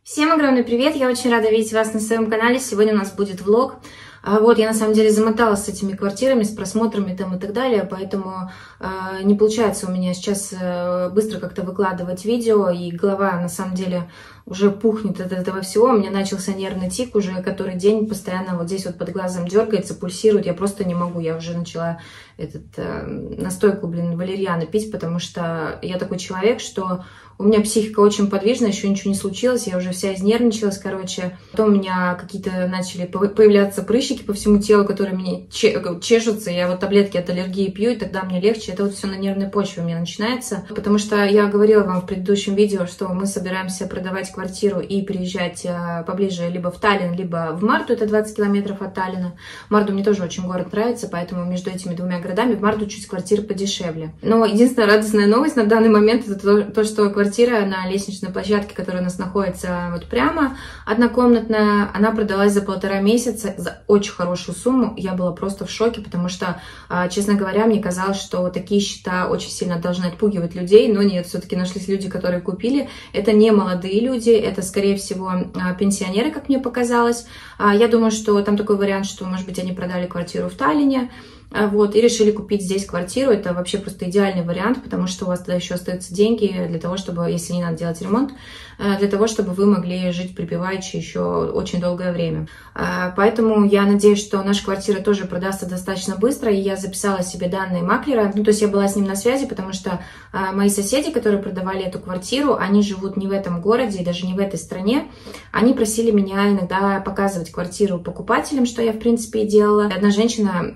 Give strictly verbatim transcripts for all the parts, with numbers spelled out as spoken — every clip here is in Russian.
Всем огромный привет! Я очень рада видеть вас на своем канале. Сегодня у нас будет влог. Вот, я на самом деле замоталась с этими квартирами, с просмотрами там и так далее, поэтому э, не получается у меня сейчас э, быстро как-то выкладывать видео, и голова на самом деле уже пухнет от этого всего. У меня начался нервный тик уже который день, постоянно вот здесь вот под глазом дергается, пульсирует, я просто не могу, я уже начала этот э, настойку, блин, валерьяны пить, потому что я такой человек, что у меня психика очень подвижна, еще ничего не случилось, я уже вся изнервничалась, короче. Потом у меня какие-то начали появляться прыщики по всему телу, которые мне чешутся, я вот таблетки от аллергии пью, и тогда мне легче. Это вот все на нервной почве у меня начинается, потому что я говорила вам в предыдущем видео, что мы собираемся продавать квартиру и приезжать поближе либо в Таллин, либо в Марту, это двадцать километров от Таллина. Марту мне тоже очень город нравится, поэтому между этими двумя городами в Марту чуть квартиры подешевле. Но единственная радостная новость на данный момент это то, то что квартира на лестничной площадке, которая у нас находится вот прямо, однокомнатная, она продалась за полтора месяца за очень хорошую сумму. Я была просто в шоке, потому что, честно говоря, мне казалось, что такие счета очень сильно должны отпугивать людей, но нет, все-таки нашлись люди, которые купили. Это не молодые люди, это, скорее всего, пенсионеры, как мне показалось. Я думаю, что там такой вариант, что, может быть, они продали квартиру в Таллине, вот, и решили купить здесь квартиру. Это вообще просто идеальный вариант, потому что у вас тогда еще остаются деньги для того, чтобы, если не надо делать ремонт, для того, чтобы вы могли жить припеваючи еще очень долгое время. Поэтому я надеюсь, что наша квартира тоже продастся достаточно быстро, и я записала себе данные маклера. Ну, то есть я была с ним на связи, потому что мои соседи, которые продавали эту квартиру, они живут не в этом городе и даже не в этой стране. Они просили меня иногда показывать квартиру покупателям, что я, в принципе, и делала. Одна женщина,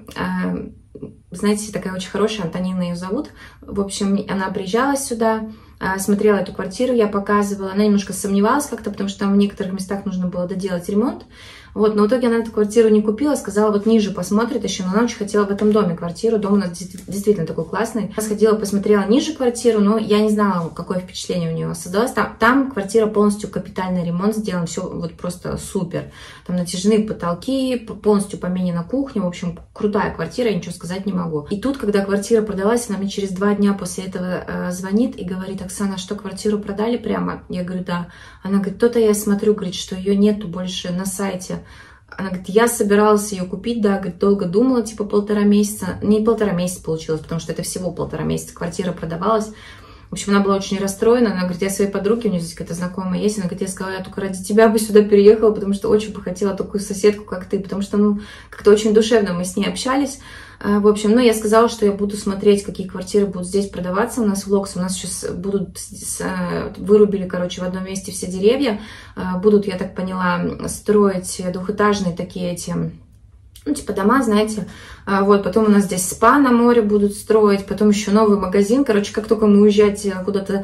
знаете, такая очень хорошая, Антонина ее зовут. В общем, она приезжала сюда, смотрела эту квартиру, я показывала. Она немножко сомневалась как-то, потому что там в некоторых местах нужно было доделать ремонт. Вот, но в итоге она эту квартиру не купила, сказала, вот ниже посмотрит еще, но она очень хотела в этом доме квартиру. Дом у нас действительно такой классный. Я сходила, посмотрела ниже квартиру, но я не знала, какое впечатление у нее создалось. Там, там квартира полностью капитальный ремонт сделан, все вот просто супер. Там натяжные потолки, полностью поменена кухня, в общем, крутая квартира, я ничего сказать не могу. И тут, когда квартира продалась, она мне через два дня после этого э, звонит и говорит: Оксана, что, квартиру продали прямо? Я говорю, да. Она говорит, то-то я смотрю, говорит, что ее нету больше на сайте. Она говорит, я собиралась ее купить, да, говорит, долго думала, типа полтора месяца. Не полтора месяца получилось, потому что это всего полтора месяца квартира продавалась. В общем, она была очень расстроена. Она говорит, я своей подруге, у нее здесь какая-то знакомая есть, она говорит, я сказала, я только ради тебя бы сюда переехала, потому что очень бы хотела такую соседку, как ты, потому что, ну, как-то очень душевно мы с ней общались. В общем, ну, я сказала, что я буду смотреть, какие квартиры будут здесь продаваться. У нас в Локс, у нас сейчас будут, вырубили, короче, в одном месте все деревья. Будут, я так поняла, строить двухэтажные такие эти, ну, типа дома, знаете. Вот, потом у нас здесь спа на море будут строить, потом еще новый магазин. Короче, как только мы уезжать куда-то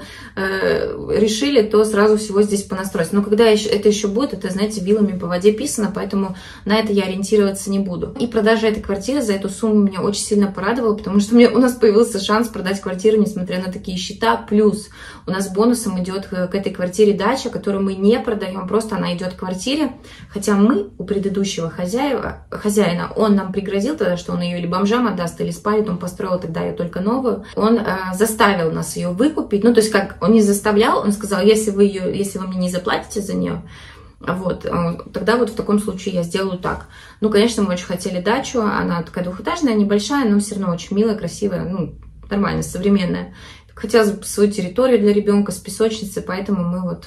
э, решили, то сразу всего здесь понастроить. Но когда это еще будет, это, знаете, вилами по воде писано, поэтому на это я ориентироваться не буду. И продажа этой квартиры за эту сумму меня очень сильно порадовала, потому что мне, у нас появился шанс продать квартиру, несмотря на такие счета. Плюс у нас бонусом идет к этой квартире дача, которую мы не продаем, просто она идет к квартире. Хотя мы у предыдущего хозяина, хозяина он нам пригрозил тогда, что он ее или бомжам отдаст, или спалит, он построил тогда ее только новую. Он э, заставил нас ее выкупить, ну, то есть как, он не заставлял, он сказал, если вы ее, если вы мне не заплатите за нее, вот, э, тогда вот в таком случае я сделаю так. Ну, конечно, мы очень хотели дачу, она такая двухэтажная, небольшая, но все равно очень милая, красивая, ну, нормальная, современная. Хотелось бы свою территорию для ребенка с песочницей, поэтому мы вот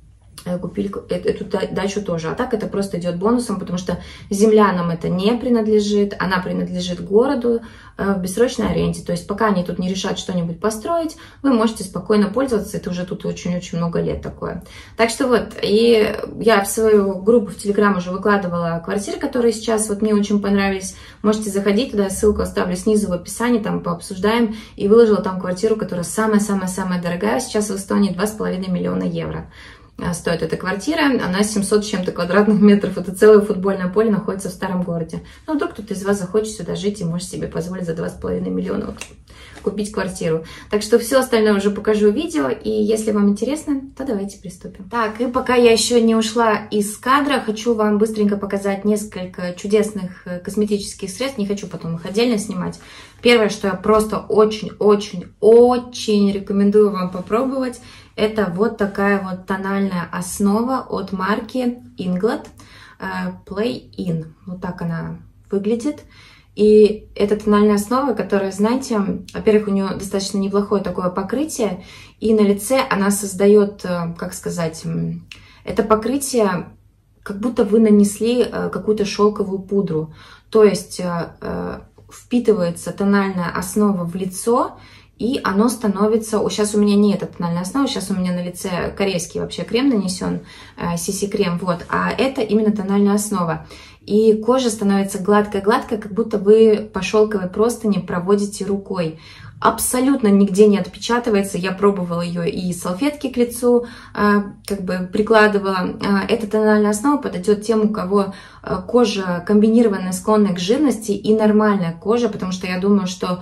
купили эту дачу тоже. А так это просто идет бонусом, потому что земля нам это не принадлежит, она принадлежит городу в бессрочной аренде. То есть пока они тут не решат что-нибудь построить, вы можете спокойно пользоваться. Это уже тут очень-очень много лет такое. Так что вот, и я в свою группу в Телеграм уже выкладывала квартиры, которые сейчас вот мне очень понравились. Можете заходить туда, ссылку оставлю снизу в описании, там пообсуждаем. И выложила там квартиру, которая самая-самая-самая дорогая. Сейчас в Эстонии два с половиной миллиона евро. Стоит эта квартира, она семьсот с чем-то квадратных метров, это целое футбольное поле, находится в старом городе. Ну, вдруг кто-то из вас захочет сюда жить и может себе позволить за два с половиной миллиона купить квартиру. Так что все остальное уже покажу в видео, и если вам интересно, то давайте приступим. Так, и пока я еще не ушла из кадра, хочу вам быстренько показать несколько чудесных косметических средств, не хочу потом их отдельно снимать. Первое, что я просто очень-очень-очень рекомендую вам попробовать, Это вот такая вот тональная основа от марки Inglot Play In. Вот так она выглядит. И это тональная основа, которая, знаете, во-первых, у нее достаточно неплохое такое покрытие, и на лице она создает, как сказать, это покрытие, как будто вы нанесли какую-то шелковую пудру. То есть впитывается тональная основа в лицо, и оно становится... Сейчас у меня не эта тональная основа, сейчас у меня на лице корейский вообще крем нанесен, си си-крем, вот, а это именно тональная основа. И кожа становится гладкая-гладкая, как будто вы по шелковой простыне проводите рукой. Абсолютно нигде не отпечатывается. Я пробовала ее и салфетки к лицу, как бы прикладывала. Эта тональная основа подойдет тем, у кого кожа комбинированная, склонная к жирности, и нормальная кожа, потому что я думаю, что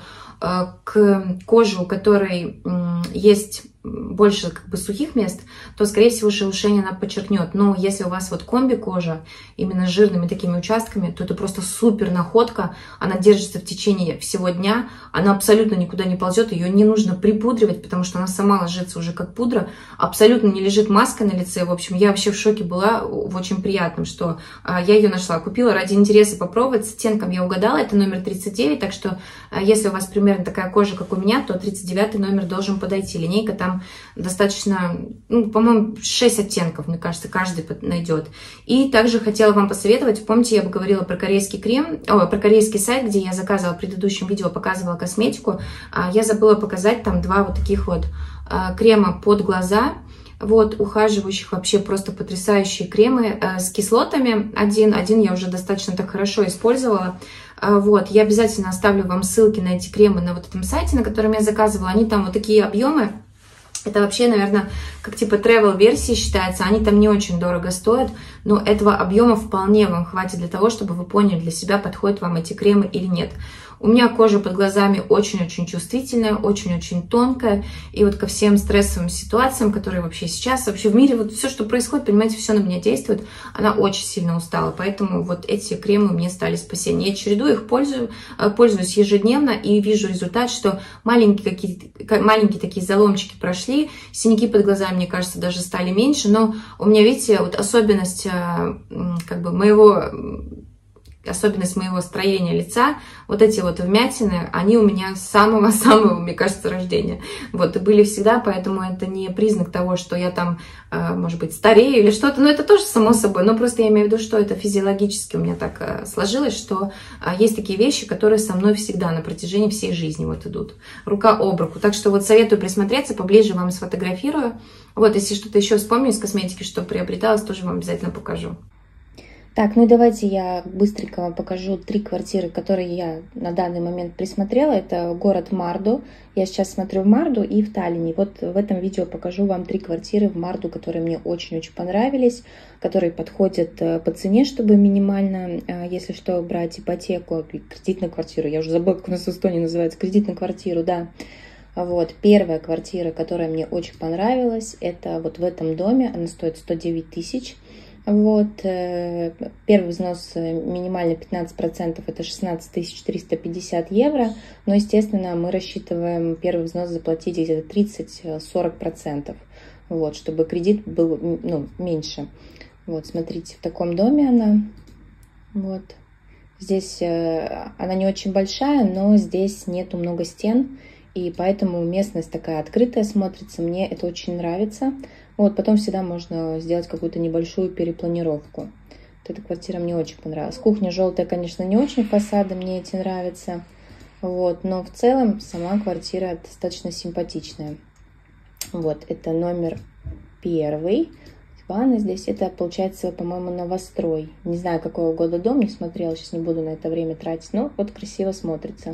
к коже, у которой есть больше как бы сухих мест, то, скорее всего, шелушение она подчеркнет. Но если у вас вот комби-кожа, именно с жирными такими участками, то это просто супер находка. Она держится в течение всего дня, она абсолютно никуда не ползет, ее не нужно припудривать, потому что она сама ложится уже как пудра, абсолютно не лежит маска на лице. В общем, я вообще в шоке была, в очень приятном, что я ее нашла, купила ради интереса попробовать. С оттенком я угадала, это номер тридцать девять, так что если у вас примерно такая кожа, как у меня, то тридцать девятый номер должен подойти. Линейка там достаточно, ну, по-моему, шесть оттенков, мне кажется, каждый найдет. И также хотела вам посоветовать, помните, я бы говорила про корейский крем, о, про корейский сайт, где я заказывала в предыдущем видео, показывала косметику. Я забыла показать там два вот таких вот крема под глаза, вот, ухаживающих, вообще просто потрясающие кремы с кислотами. Один, один я уже достаточно так хорошо использовала. Вот, я обязательно оставлю вам ссылки на эти кремы на вот этом сайте, на котором я заказывала. Они там вот такие объемы. Это вообще, наверное, как типа travel версии считается. Они там не очень дорого стоят, но этого объема вполне вам хватит для того, чтобы вы поняли для себя, подходят вам эти кремы или нет. У меня кожа под глазами очень-очень чувствительная, очень-очень тонкая. И вот ко всем стрессовым ситуациям, которые вообще сейчас, вообще в мире, вот все, что происходит, понимаете, все на меня действует. Она очень сильно устала, поэтому вот эти кремы мне стали спасением. Я чередую их, пользую, пользуюсь ежедневно и вижу результат, что маленькие, какие, маленькие такие заломчики прошли, синяки под глазами, мне кажется, даже стали меньше. Но у меня, видите, вот особенность как бы моего... особенность моего строения лица, вот эти вот вмятины, они у меня с самого-самого, мне кажется, рождения. Вот, и были всегда, поэтому это не признак того, что я там, может быть, старею или что-то, но это тоже само собой, но просто я имею в виду, что это физиологически у меня так сложилось, что есть такие вещи, которые со мной всегда на протяжении всей жизни вот идут, рука об руку. Так что вот советую присмотреться, поближе вам сфотографирую. Вот, если что-то еще вспомню из косметики, что приобреталось, тоже вам обязательно покажу. Так, ну и давайте я быстренько вам покажу три квартиры, которые я на данный момент присмотрела. Это город Марду. Я сейчас смотрю в Марду и в Таллине. Вот в этом видео покажу вам три квартиры в Марду, которые мне очень-очень понравились, которые подходят по цене, чтобы минимально, если что, брать ипотеку, кредит на квартиру. Я уже забыла, как у нас в Эстонии называется, кредит на квартиру, да. Вот, первая квартира, которая мне очень понравилась, это вот в этом доме. Она стоит сто девять тысяч. Вот, первый взнос минимально пятнадцать процентов, это шестнадцать тысяч триста пятьдесят евро, но, естественно, мы рассчитываем первый взнос заплатить где-то тридцать-сорок процентов, вот, чтобы кредит был, ну, меньше. Вот, смотрите, в таком доме она, вот, здесь она не очень большая, но здесь нету много стен, и поэтому местность такая открытая смотрится, мне это очень нравится. Вот, потом всегда можно сделать какую-то небольшую перепланировку. Вот эта квартира мне очень понравилась. Кухня желтая, конечно, не очень, фасады мне эти нравятся. Вот, но в целом сама квартира достаточно симпатичная. Вот, это номер первый. Ванна здесь, это получается, по-моему, новострой. Не знаю, какого года дом, не смотрела, сейчас не буду на это время тратить, но вот красиво смотрится.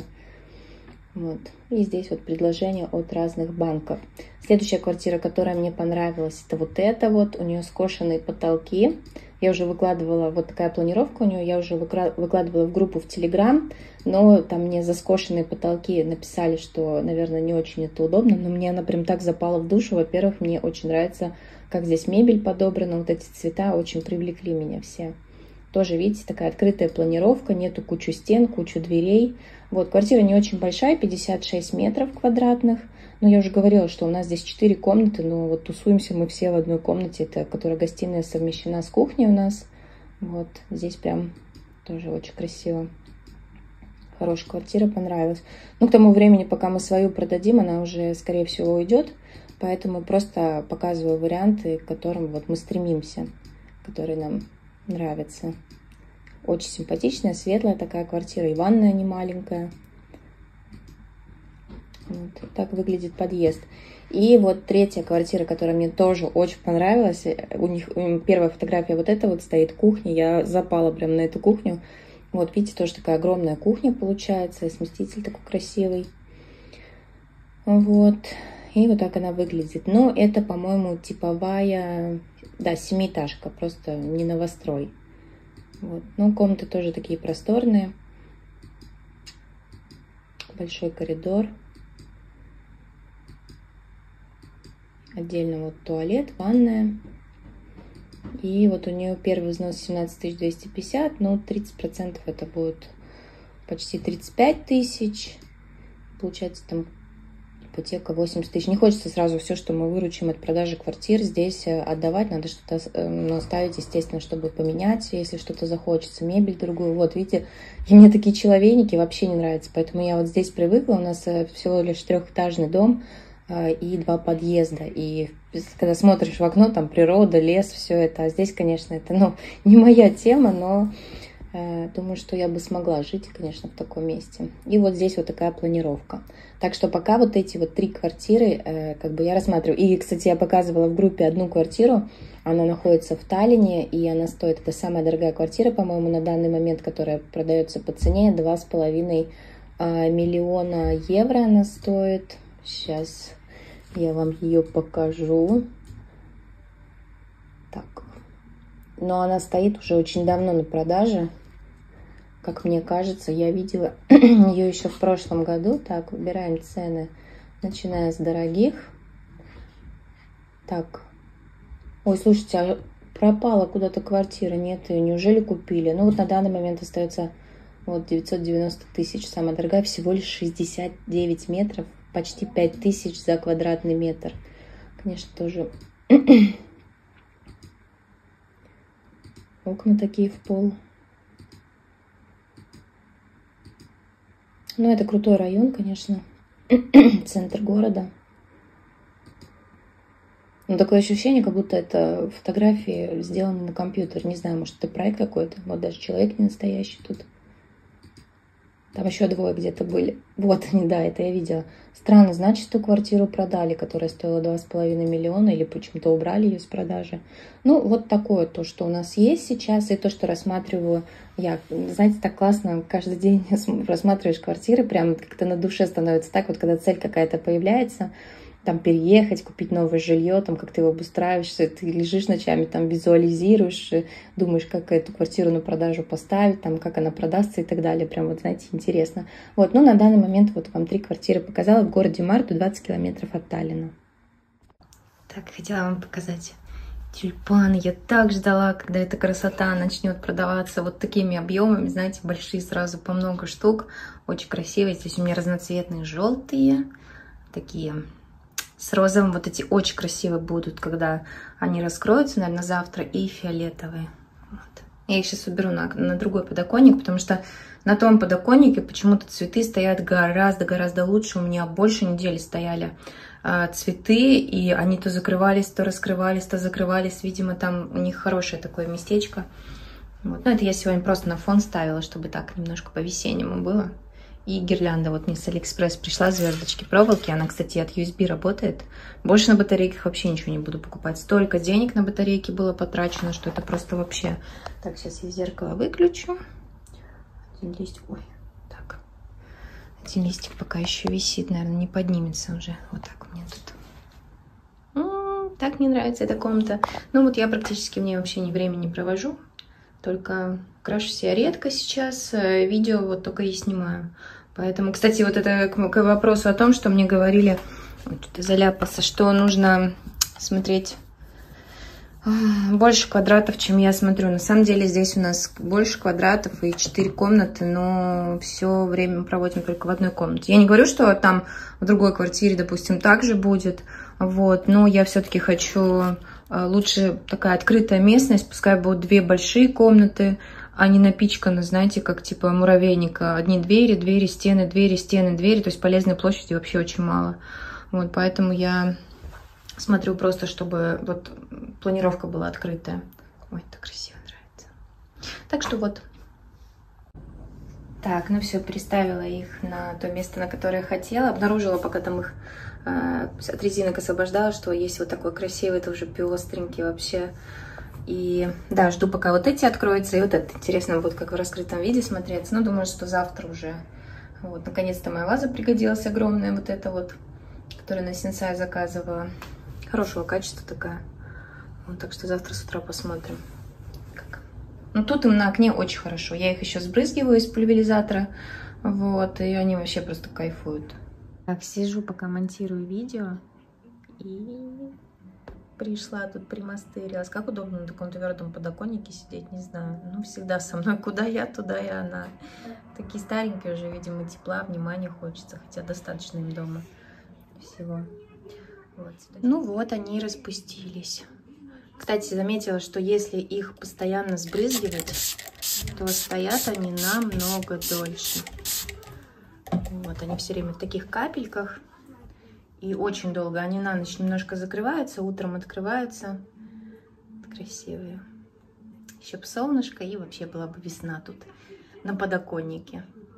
Вот. И здесь вот предложения от разных банков. Следующая квартира, которая мне понравилась, это вот эта вот. У нее скошенные потолки. Я уже выкладывала, вот такая планировка у нее, я уже выкладывала в группу в Телеграм, но там мне за скошенные потолки написали, что, наверное, не очень это удобно, но мне она прям так запала в душу. Во-первых, мне очень нравится, как здесь мебель подобрана, вот эти цвета очень привлекли меня все. Тоже, видите, такая открытая планировка, нету кучу стен, кучу дверей. Вот, квартира не очень большая, пятьдесят шесть метров квадратных. Но я уже говорила, что у нас здесь четыре комнаты, но вот тусуемся мы все в одной комнате, это, которая гостиная совмещена с кухней у нас. Вот, здесь прям тоже очень красиво. Хорошая квартира, понравилась. Ну, к тому времени, пока мы свою продадим, она уже, скорее всего, уйдет. Поэтому просто показываю варианты, к которым вот мы стремимся, которые нам нравятся. Очень симпатичная, светлая такая квартира. И ванная не маленькая. Вот так выглядит подъезд. И вот третья квартира, которая мне тоже очень понравилась. У них первая фотография вот эта вот стоит, кухня. Я запала прям на эту кухню. Вот видите, тоже такая огромная кухня получается. И сместитель такой красивый. Вот. И вот так она выглядит. Но это, по-моему, типовая, да, семиэтажка. Просто не новострой. Вот. Но комнаты тоже такие просторные. Большой коридор. Отдельно вот туалет, ванная. И вот у нее первый взнос семнадцать тысяч двести пятьдесят, ну тридцать процентов это будет почти тридцать пять тысяч. Получается там ипотека восемьдесят тысяч. Не хочется сразу все, что мы выручим от продажи квартир, здесь отдавать. Надо что-то ну, оставить, естественно, чтобы поменять, если что-то захочется, мебель другую. Вот, видите, и мне такие человейники вообще не нравятся. Поэтому я вот здесь привыкла. У нас всего лишь трехэтажный дом и два подъезда. И когда смотришь в окно, там природа, лес, все это. А здесь, конечно, это ну, не моя тема, но э, думаю, что я бы смогла жить, конечно, в таком месте. И вот здесь вот такая планировка. Так что пока вот эти вот три квартиры, э, как бы я рассматриваю. И, кстати, я показывала в группе одну квартиру. Она находится в Таллине, и она стоит, это самая дорогая квартира, по-моему, на данный момент, которая продается по цене два с половиной э, миллиона евро она стоит. Сейчас я вам ее покажу. Так. Но она стоит уже очень давно на продаже. Как мне кажется, я видела ее еще в прошлом году. Так, выбираем цены, начиная с дорогих. Так. Ой, слушайте, а пропала куда-то квартира. Нет, ее неужели купили? Ну вот на данный момент остается вот девятьсот девяносто тысяч. Самая дорогая, всего лишь шестьдесят девять метров. Почти пять тысяч за квадратный метр. Конечно, тоже окна такие в пол. Ну, это крутой район, конечно. Центр города. Но такое ощущение, как будто это фотографии сделаны на компьютере. Не знаю, может, это проект какой-то. Вот даже человек не настоящий тут. Там еще двое где-то были. Вот они, да, это я видела. Странно, значит, эту квартиру продали, которая стоила два с половиной миллиона, или почему-то убрали ее с продажи. Ну, вот такое то, что у нас есть сейчас, и то, что рассматриваю я. Знаете, так классно, каждый день рассматриваешь квартиры, прям как-то на душе становится так, вот когда цель какая-то появляется, там переехать, купить новое жилье, там как ты его обустраиваешься, ты лежишь ночами, там визуализируешь, думаешь, как эту квартиру на продажу поставить, там как она продастся и так далее. Прям вот, знаете, интересно. Вот, ну на данный момент вот вам три квартиры показала в городе Марду, двадцать километров от Таллина. Так, хотела вам показать тюльпаны. Я так ждала, когда эта красота начнет продаваться вот такими объемами, знаете, большие сразу по много штук. Очень красивые. Здесь у меня разноцветные желтые, такие с розовым. Вот эти очень красивые будут, когда они раскроются, наверное, завтра. И фиолетовые. Вот. Я их сейчас уберу на, на другой подоконник, потому что на том подоконнике почему-то цветы стоят гораздо-гораздо лучше. У меня больше недели стояли э, цветы, и они то закрывались, то раскрывались, то закрывались. Видимо, там у них хорошее такое местечко. Вот. Ну, это я сегодня просто на фон ставила, чтобы так немножко по-весеннему было. И гирлянда вот мне с Алиэкспресс пришла, звездочки проволоки. Она, кстати, от ю эс би работает. Больше на батарейках вообще ничего не буду покупать. Столько денег на батарейки было потрачено, что это просто вообще... Так, сейчас я зеркало выключу. Один листик... Ой, так. Один листик пока еще висит, наверное, не поднимется уже. Вот так у меня тут. М-м, так мне нравится эта комната. Ну вот я практически в ней вообще ни времени не провожу. Только крашусь я редко сейчас, видео вот только и снимаю. Поэтому, кстати, вот это к, к вопросу о том, что мне говорили, вот тут заляпался, что нужно смотреть больше квадратов, чем я смотрю. На самом деле здесь у нас больше квадратов и четыре комнаты, но все время мы проводим только в одной комнате. Я не говорю, что там в другой квартире, допустим, так же будет, вот, но я все-таки хочу лучше такая открытая местность, пускай будут две большие комнаты, а не напичканы, знаете, как типа муравейника. Одни двери, двери, стены, двери, стены, двери, то есть полезной площади вообще очень мало. Вот, поэтому я смотрю просто, чтобы вот планировка была открытая. Ой, так красиво нравится. Так что вот. Так, ну все, переставила их на то место, на которое я хотела. Обнаружила, пока там их э, от резинок освобождала, что есть вот такой красивый, тоже пестренький вообще. И да, жду, пока вот эти откроются. И вот это интересно будет, как в раскрытом виде смотреться. Ну, думаю, что завтра уже. Вот, наконец-то моя ваза пригодилась огромная, вот эта вот, которую на Сенсай заказывала. Хорошего качества такая. Вот, так что завтра с утра посмотрим. Как. Ну, тут им на окне очень хорошо. Я их еще сбрызгиваю из пульверизатора. Вот, и они вообще просто кайфуют. Так, сижу, пока монтирую видео. И пришла, тут примастырилась. Как удобно на таком твердом подоконнике сидеть, не знаю. Ну, всегда со мной. Куда я, туда и она. Такие старенькие уже, видимо, тепла, внимания хочется. Хотя достаточно им дома всего. Вот. Ну вот, они распустились. Кстати, заметила, что если их постоянно сбрызгивать, то стоят они намного дольше. Вот, они все время в таких капельках. И очень долго. Они на ночь немножко закрываются, утром открываются. Красивые. Еще бы солнышко, и вообще была бы весна тут на подоконнике.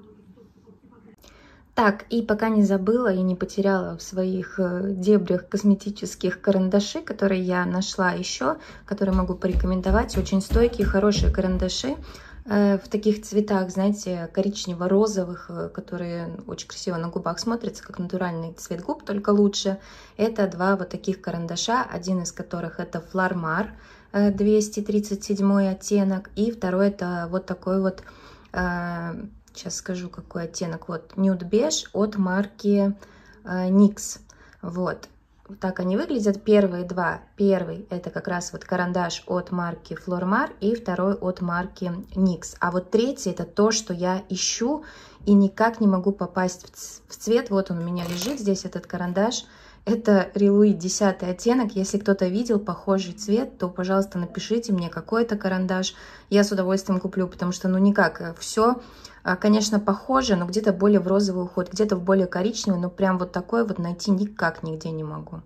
Так, и пока не забыла и не потеряла в своих дебрях косметических карандаши, которые я нашла еще, которые могу порекомендовать. Очень стойкие, хорошие карандаши в таких цветах, знаете, коричнево-розовых, которые очень красиво на губах смотрятся, как натуральный цвет губ, только лучше. Это два вот таких карандаша, один из которых это Флормар, двести тридцать седьмой оттенок, и второй это вот такой вот, сейчас скажу какой оттенок, вот Nude Beige от марки никс. Вот. Вот так они выглядят. Первые два. Первый это как раз вот карандаш от марки Флормар и второй от марки никс. А вот третий это то, что я ищу и никак не могу попасть в цвет. Вот он у меня лежит здесь, этот карандаш. Это Рилуи десятый оттенок. Если кто-то видел похожий цвет, то, пожалуйста, напишите мне, какой это карандаш. Я с удовольствием куплю, потому что, ну, никак. Все, конечно, похоже, но где-то более в розовый уход, где-то в более коричневый, но прям вот такой вот найти никак нигде не могу.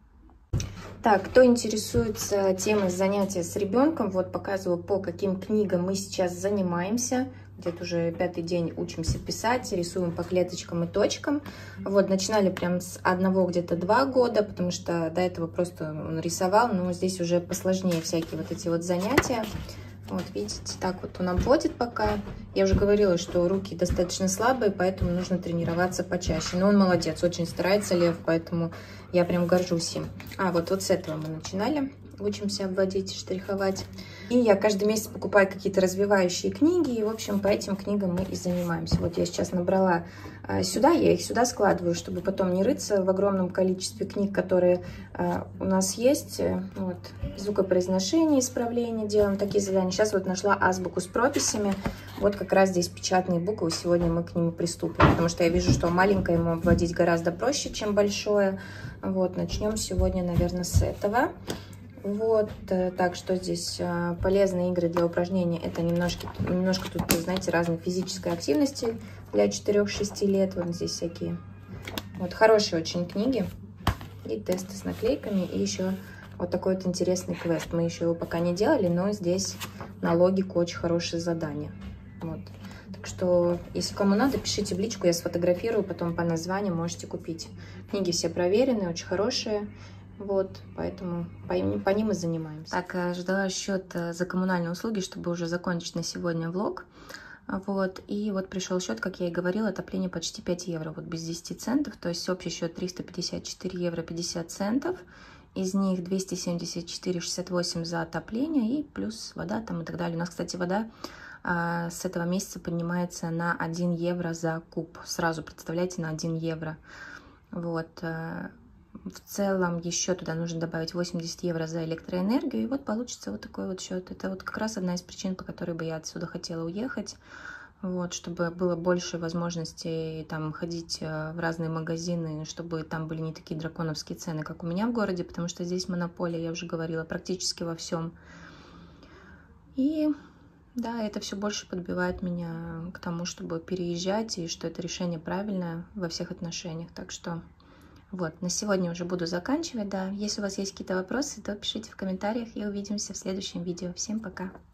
Так, кто интересуется темой занятия с ребенком, вот показываю, по каким книгам мы сейчас занимаемся. Где-то уже пятый день учимся писать, рисуем по клеточкам и точкам. Вот, начинали прям с одного где-то два года, потому что до этого просто он рисовал, но здесь уже посложнее всякие вот эти вот занятия. Вот, видите, так вот он обводит пока. Я уже говорила, что руки достаточно слабые, поэтому нужно тренироваться почаще. Но он молодец, очень старается, Лев, поэтому я прям горжусь им. А, вот, вот с этого мы начинали. Учимся обводить, штриховать. И я каждый месяц покупаю какие-то развивающие книги, и, в общем, по этим книгам мы и занимаемся. Вот я сейчас набрала а, сюда, я их сюда складываю, чтобы потом не рыться в огромном количестве книг, которые а, у нас есть. Вот, звукопроизношение, исправление делаем, такие задания. Сейчас вот нашла азбуку с прописями. Вот как раз здесь печатные буквы, сегодня мы к ним приступим, потому что я вижу, что маленькое ему обводить гораздо проще, чем большое. Вот, начнем сегодня, наверное, с этого. Вот, так что здесь полезные игры для упражнений. Это немножко, немножко тут, знаете, разной физической активности для четырёх-шести лет. Вот здесь всякие вот хорошие очень книги. И тесты с наклейками. И еще вот такой вот интересный квест. Мы еще его пока не делали, но здесь на логику очень хорошие задания. Вот. Так что, если кому надо, пишите в личку, я сфотографирую, потом по названию можете купить. Книги все проверенные, очень хорошие. Вот, поэтому по, по ним и занимаемся. Так, ждала счет за коммунальные услуги, чтобы уже закончить на сегодня влог. Вот, и вот пришел счет, как я и говорила, отопление почти пять евро, вот без десяти центов. То есть общий счет триста пятьдесят четыре евро пятьдесят центов. Из них двести семьдесят четыре шестьдесят восемь за отопление и плюс вода там и так далее. У нас, кстати, вода а, с этого месяца поднимается на один евро за куб. Сразу, представляете, на один евро. Вот. в целом еще туда нужно добавить восемьдесят евро за электроэнергию, и вот получится вот такой вот счет. Это вот как раз одна из причин, по которой бы я отсюда хотела уехать, вот, чтобы было больше возможностей там ходить в разные магазины, чтобы там были не такие драконовские цены, как у меня в городе, потому что здесь монополия, я уже говорила, практически во всем. И да, это все больше подбивает меня к тому, чтобы переезжать, и что это решение правильное во всех отношениях. Так что вот, на сегодня уже буду заканчивать, да. Если у вас есть какие-то вопросы, то пишите в комментариях, и увидимся в следующем видео. Всем пока!